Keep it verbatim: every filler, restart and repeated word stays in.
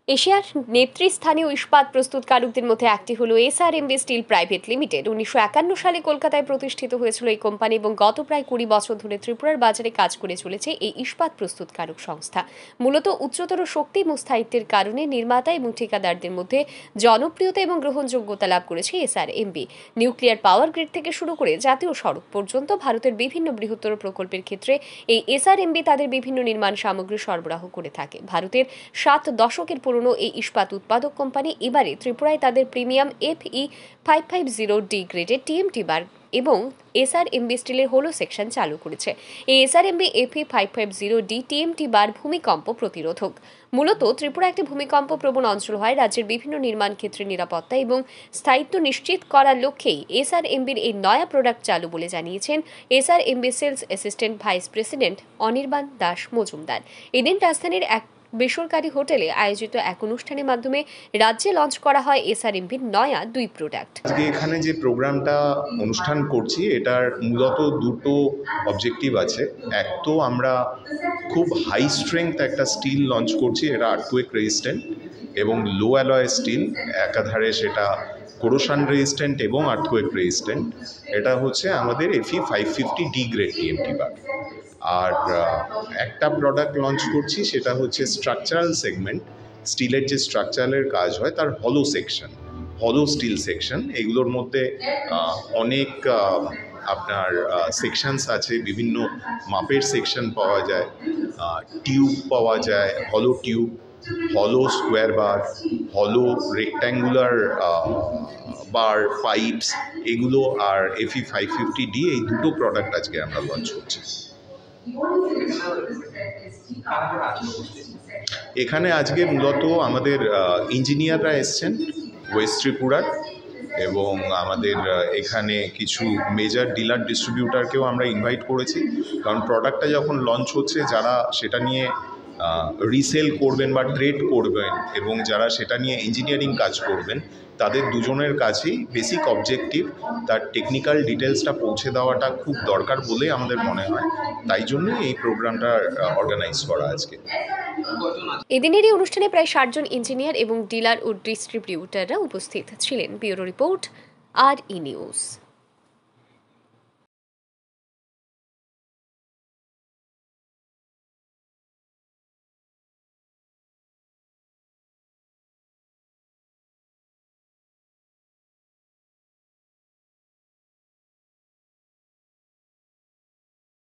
এশিয়ার নেতৃস্থানীয় ইস্পাত প্রস্তুতকারকদের মধ্যে একটি হলো এসআরএমবি স্টিল প্রাইভেট লিমিটেড। উনিশশো একান্ন সালে কলকাতায় প্রতিষ্ঠিত হয়েছিল এই কোম্পানি এবং গত প্রায় কুড়ি বছর ধরে ত্রিপুরার বাজারে কাজ করে চলেছে এই ইস্পাত প্রস্তুতকারক সংস্থা। মূলত উচ্চতর শক্তি এবং স্থায়িত্বের কারণে নির্মাতা এবং ঠিকাদারদের মধ্যে জনপ্রিয়তা এবং গ্রহণযোগ্যতা লাভ করেছে এসআরএমবি। নিউক্লিয়ার পাওয়ার গ্রিড থেকে শুরু করে জাতীয় সড়ক পর্যন্ত ভারতের বিভিন্ন বৃহত্তর প্রকল্পের ক্ষেত্রে এই এসআরএমবি তাদের বিভিন্ন নির্মাণ সামগ্রী সরবরাহ করে থাকে। ভারতের সাত দশকের পুরনো এই ইস্পাত উৎপাদক কোম্পানি এবারে ত্রিপুরায় তাদের premium Fe five five zero D গ্রেডের টিএমটি বার এবং এসআরএমবি স্টিলের হোলো সেকশন চালু করেছে। এই SRMB Fe five five zero D TMT bar ভূমিকম্প প্রতিরোধক। মূলত ত্রিপুরা একটি ভূমিকম্প প্রবণ অঞ্চল হয়। রাজ্যের বিভিন্ন নির্মাণ ক্ষেত্রে নিরাপত্তা এবং স্থায়িত্ব নিশ্চিত করার লক্ষ্যেই এসআরএমবির এই নয়া প্রোডাক্ট চালু বলে জানিয়েছেন SRMB sales assistant vice president Anirban Das Majumdar. এদিন রাজধানীর এক বেসরকারি হোটেলে আয়োজিত এক অনুষ্ঠানের মাধ্যমে রাজ্যে লঞ্চ করা হয় এসআরএমবির নয়া দুই প্রোডাক্ট। আজকে এখানে যে প্রোগ্রামটা অনুষ্ঠান করছি এটার মূলত দুটো অবজেক্টিভ আছে। এক তো আমরা খুব হাই স্ট্রেংথ একটা স্টিল লঞ্চ করছি, এটা আর্থকুয়েক রেজিস্ট্যান্ট এবং লো অ্যালয় স্টিল, একাধারে সেটা কোরোশন রেজিস্ট্যান্ট এবং আর্থকুয়েক রেজিস্ট্যান্ট। এটা হচ্ছে আমাদের Fe five fifty D grade TMT bar. আর একটা প্রোডাক্ট লঞ্চ করছি সেটা হচ্ছে স্ট্রাকচারাল সেগমেন্ট, স্টিলের যে স্ট্রাকচারালের কাজ হয় তার হলো সেকশন, হলো স্টিল সেকশন। এগুলোর মধ্যে অনেক আপনার সেকশনস আছে, বিভিন্ন মাপের সেকশন পাওয়া যায়, টিউব পাওয়া যায়, হলো টিউব, হলো স্কোয়ার বার, হলো রেক্ট্যাঙ্গুলার বার, পাইপস, এগুলো আর এফই ফাইভ ফিফটি ডি, এই দুটো প্রোডাক্ট আজকে আমরা লঞ্চ করছি। এখানে আজকে মূলত আমাদের ইঞ্জিনিয়াররা এসছেন ওয়েস্ট ত্রিপুরার, এবং আমাদের এখানে কিছু মেজর ডিলার ডিস্ট্রিবিউটারকেও আমরা ইনভাইট করেছি, কারণ প্রোডাক্টটা যখন লঞ্চ হচ্ছে যারা সেটা নিয়ে রিসেল করবেন বা ট্রেড করবেন এবং যারা সেটা নিয়ে ইঞ্জিনিয়ারিং কাজ করবেন, তাদের দুজনের কাছেই বেসিক অবজেক্টিভ তার টেকনিক্যাল ডিটেলসটা পৌঁছে দেওয়াটা খুব দরকার বলে আমাদের মনে হয়। তাই জন্যই এই প্রোগ্রামটা অর্গানাইজ করা আজকে। এদিনের এই অনুষ্ঠানে প্রায় ষাট জন ইঞ্জিনিয়ার এবং ডিলার ও ডিস্ট্রিবিউটাররা উপস্থিত ছিলেন। Bureau report, R E news.